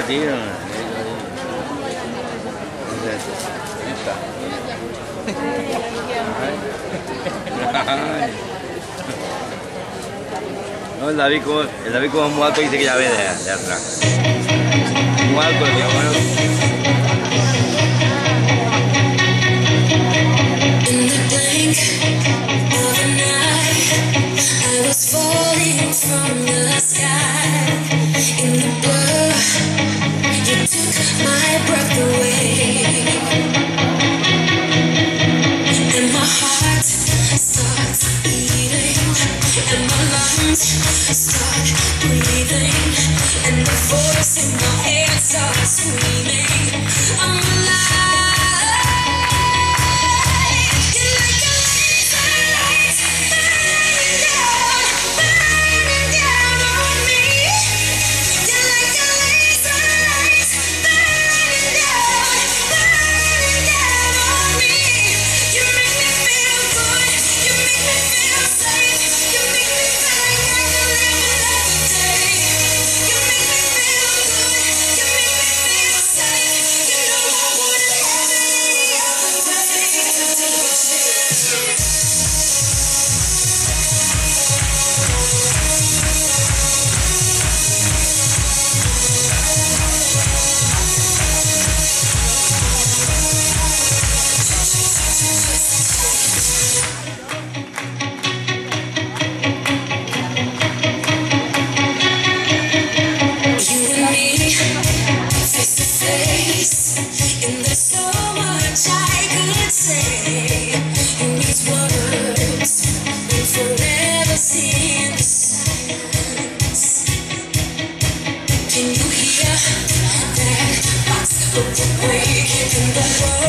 tío. No, el David como es muy alto dice que ya ve de atrás. Muy alto, tío, bueno. Start breathing, and the voice in my head starts screaming, I'm alive. You're like a laser light burning down on me. You're like a laser light burning down on me. You make me feel good, you make me feel safe, you make me feel breaking in the world.